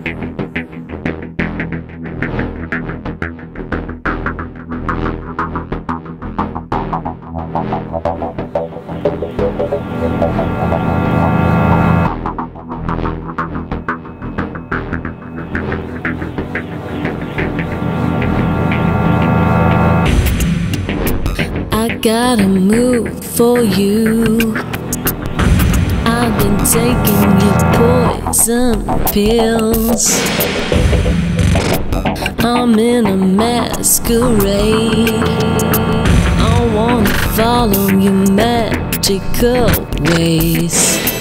Got a move for you. I've been taking your poison pills. I'm in a masquerade. I wanna follow your magical ways.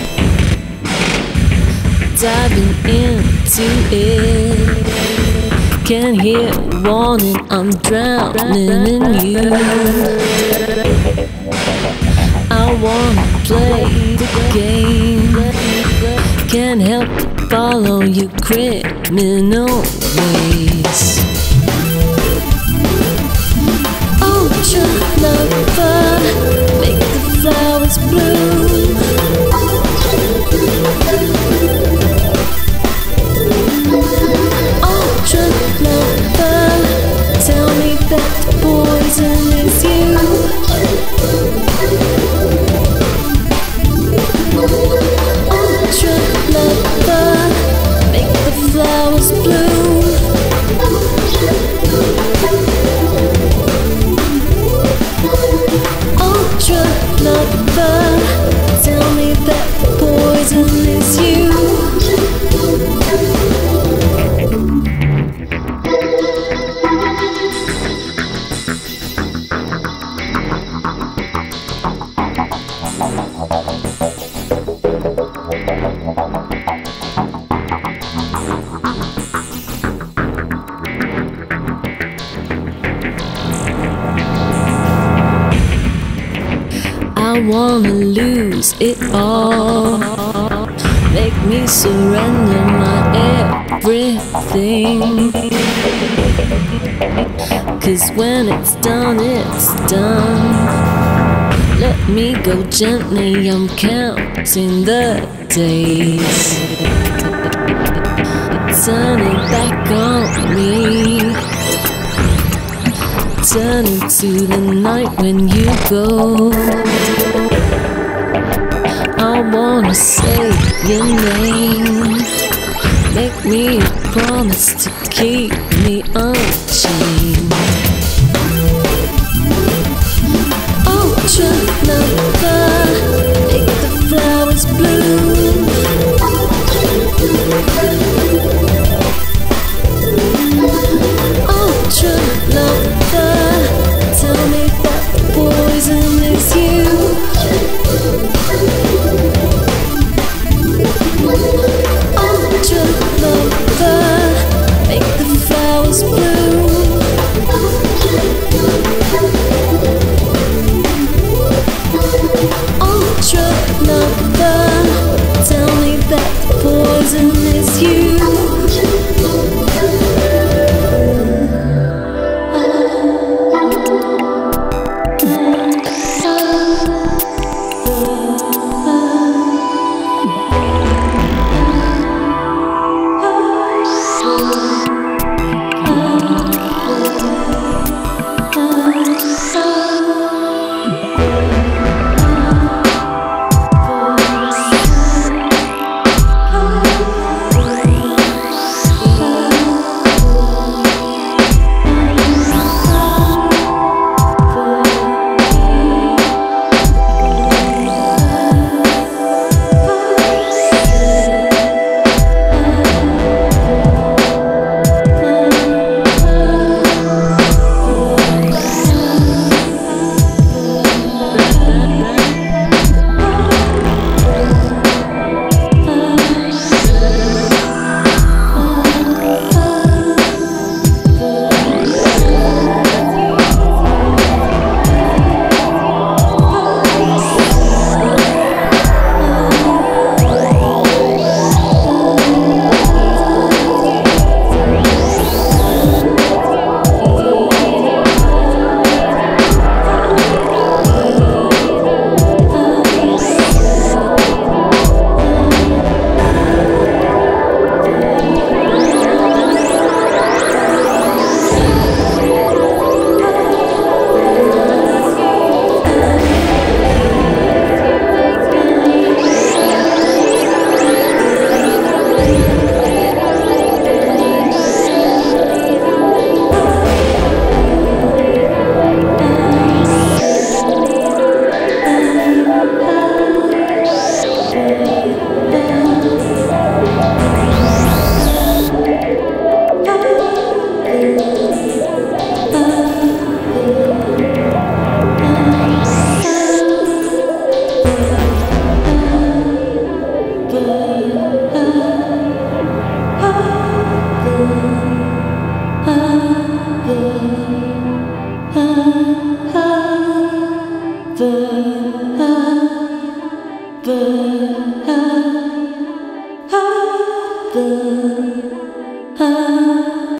Diving into it. Can't hear a warning, I'm drowning in you. I wanna play the game. Can't help but follow your criminal ways. Ultra lover, make the flowers bloom. Ultra lover, tell me that the poison is you. Ultra lover, make the flowers bloom. Ultra lover, tell me that the poison is you. I wanna lose it all. Make me surrender my everything. 'Cause when it's done, it's done. Let me go gently, I'm counting the days. Turning back on me. Turning to the night when you go. I wanna say your name. Make me a promise to keep me unchained. Ultra lover, make the flowers bloom. Ultra lover, tell me that the poison is you. Ultra lover, make the flowers bloom. Ultra lover, tell me that the poison is you. the